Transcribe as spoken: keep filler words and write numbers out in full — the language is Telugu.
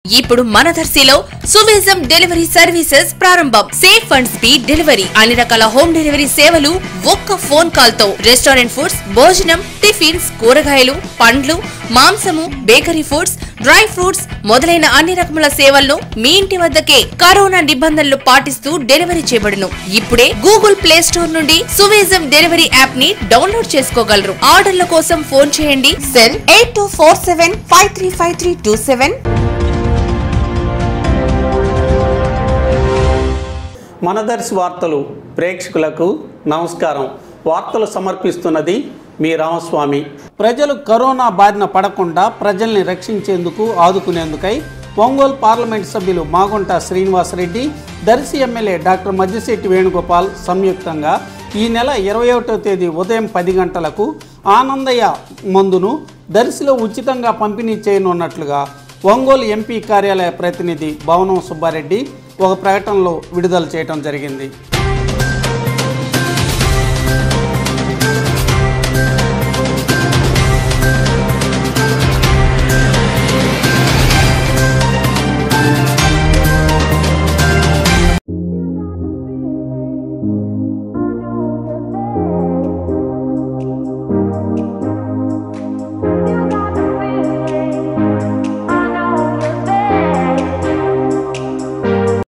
ఇప్పుడు మన దర్శిలో సువేజం డెలివరీ సర్వీసెస్ ప్రారంభం. సేఫ్ అండ్ స్పీడ్ డెలివరీ, అన్ని రకాల హోమ్ డెలివరీ సేవలు ఒక్క ఫోన్ కాల్ తో. రెస్టారెంట్ ఫుడ్స్, భోజనం, టిఫిన్స్, కూరగాయలు, పండ్లు, మాంసము, బేకరీ ఫుడ్స్, డ్రై ఫ్రూట్స్ మొదలైన అన్ని రకముల సేవలను మీ ఇంటి వద్దకే కరోనా నిబంధనలు పాటిస్తూ డెలివరీ చేయబడును. ఇప్పుడే గూగుల్ ప్లే స్టోర్ నుండి సువేజం డెలివరీ యాప్ ని డౌన్లోడ్ చేసుకోగలరు. ఆర్డర్ల కోసం ఫోన్ చేయండి. Cell eight two four seven five three five three two seven. మన దర్శి వార్తలు ప్రేక్షకులకు నమస్కారం. వార్తలు సమర్పిస్తున్నది మీ రామస్వామి. ప్రజలు కరోనా బారిన పడకుండా ప్రజల్ని రక్షించేందుకు ఆదుకునేందుకై ఒంగోలు పార్లమెంట్ సభ్యులు మాగుంట శ్రీనివాసరెడ్డి, దర్శి ఎమ్మెల్యే డాక్టర్ మద్దిశెట్టి వేణుగోపాల్ సంయుక్తంగా ఈ నెల ఇరవై ఒకటో తేదీ ఉదయం పది గంటలకు ఆనందయ్య మందును దర్శిలో ఉచితంగా పంపిణీ చేయనున్నట్లుగా ఒంగోలు ఎంపీ కార్యాలయ ప్రతినిధి భవనం సుబ్బారెడ్డి ఒక ప్రకటనలో విడుదల చేయడం జరిగింది.